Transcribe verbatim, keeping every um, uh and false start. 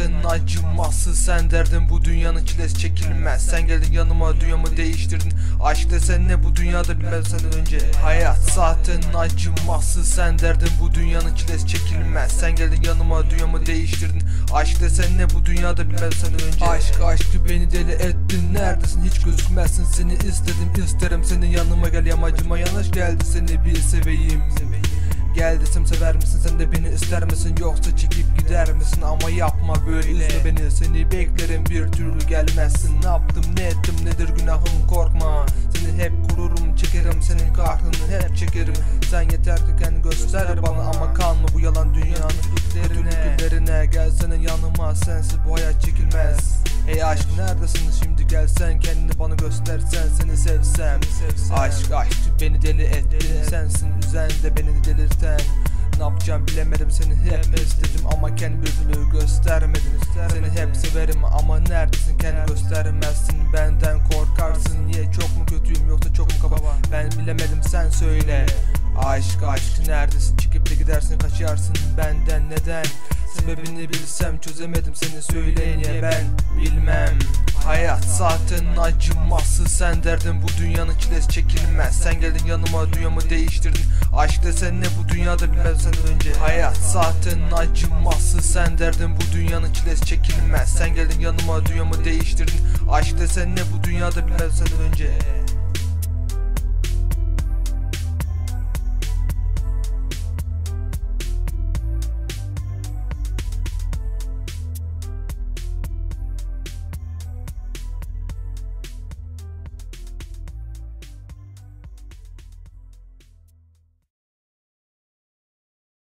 zaten acımasız. Sen derdin bu dünyanın çilesi çekilmez. Sen geldin yanıma, dünyamı değiştirdin. Aşk desen ne bu dünyada bilmem senden önce. Hayat zaten acımasız. Sen derdin bu dünyanın çilesi çekilmez. Sen geldin yanıma, dünyamı değiştirdin. Aşk desen ne bu dünyada bilmem senden önce. Aşk aşkı beni deli ettin. Neredesin hiç gözükmezsin, seni istedim isterim. Senin yanıma gel, yamacıma yanaş, geldi seni bir seveyim. Gel desem sever misin, sen de beni ister misin, yoksa çekip gider misin? Ama yapma böyle, üzme beni, seni beklerim, bir türlü gelmezsin. Ne yaptım ne ettim, nedir günahım, korkma. Seni hep korurum, çekerim senin kahrını hep çekerim. Sen yeter ki kendini göster bana, ama kalma bu yalan dünyanın kötülüklerine. Gel senin yanıma, sensiz bu hayat çekilmez. Ey aşk neredesin şimdi, gelsen kendini bana göstersen, seni sevsem. Aşk aşk beni deli ettin, sensin üzen de beni delirten. Ne yapacağım bilemedim, seni hep istedim ama kendi bir türlü göstermedin. Seni hep severim ama neredesin, kendi göstermezsin. Benden korkarsın, niye, çok mu kötüyüm yoksa çok mu kaba, ben bilemedim, sen söyle. Aşk aşk neredesin, çıkıp da gidersin, kaçarsın benden, neden? Sebebini bilsem çözemedim, seni söyleyin ya ben bilmem. Hayat zaten acımasız. Sen derdin bu dünyanın çilesi çekilmez. Sen geldin yanıma, dünyamı değiştirdin. Aşk desen ne bu dünyada bilmem senden önce. Hayat zaten acımasız. Sen derdin bu dünyanın çilesi çekilmez. Sen geldin yanıma, dünyamı değiştirdin. Aşk desen ne bu dünyada bilmem senden önce.